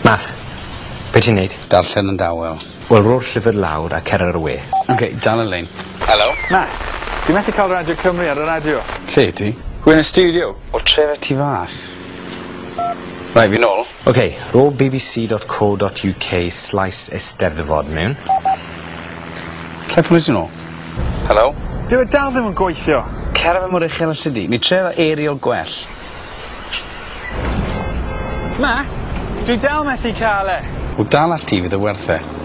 Math, be ti'n neud? Darllen yn dawel. Wel, ro'r llyfr lawr a cerrer y we. OK, dal y lein. Helo? Na, fi methu cael Radio Cymru ar y radio. Lle ti? Rwy'n y studio. O trefau ti fas. Rai, fi nôl. OK, ro bbc.co.uk/Eisteddfod mewn. Lle ffwn ti nôl? Helo? Dyw e dal ddim yn gweithio. Ceraf mor uchel os ydi. Ni tref aerial gwell. Ma, dwi dal methu cael e. O dal ati fydd y werthau.